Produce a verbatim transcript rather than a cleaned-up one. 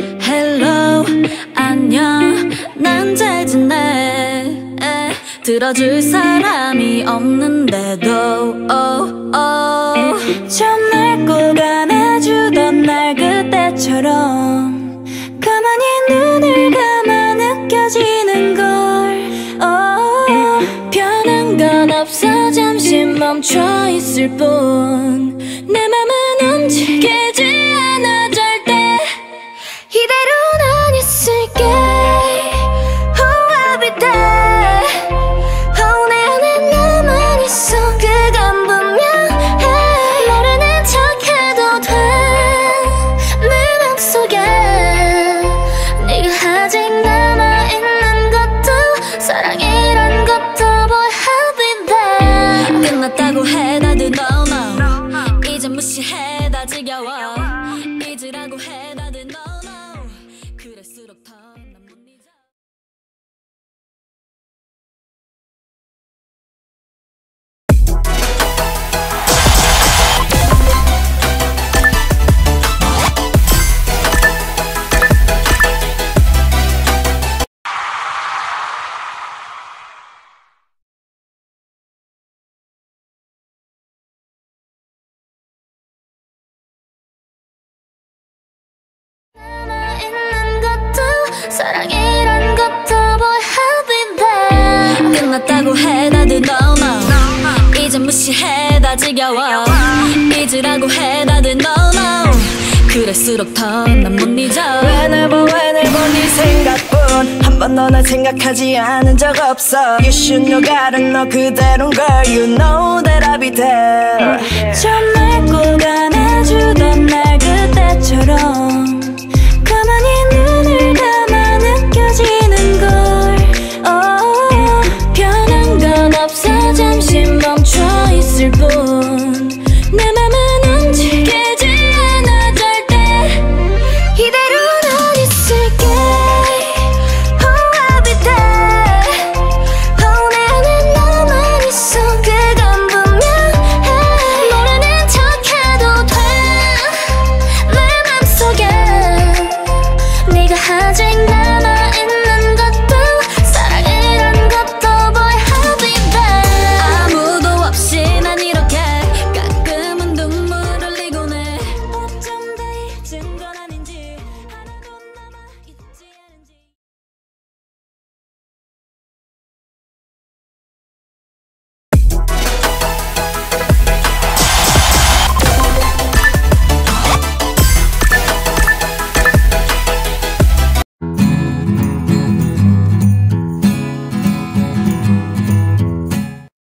Hello 안녕 난 잘 지내 들어줄 사람이 없는데도 oh, oh. 좀 날 꼭 안아주던 날 그때처럼 가만히 눈을 감아 느껴지는 걸 oh. 변한 건 없어 잠시 멈춰 있을 뿐 내 맘은 움직이지 않아 절대 이대로 난 있을게 Oh I'll be there Oh 내 안에 나만 있어 그건 분명해 모르는 척해도 돼 내 맘속에 네가 아직 남아있는 것도 사랑이란 것도 Boy I'll be there 끝났다고 해 다들 no no 이제 무시해 다 지겨워 잊으라고 해 다들 no no 그럴수록 더 난 못 잊어 남아있는 것도 사랑이란 것도 Boy I'll be there 끝났다고 해 다들 no no 이제 무시해 다 지겨워 잊으라고 해 다들 no no 그럴수록 더 난 못 잊어 Whenever whenever 네 생각뿐 한 번도 날 생각하지 않은 적 없어 You should know gotta know 그대로인 걸 You know that I'll be there 좀 날 꼭 안아주던 날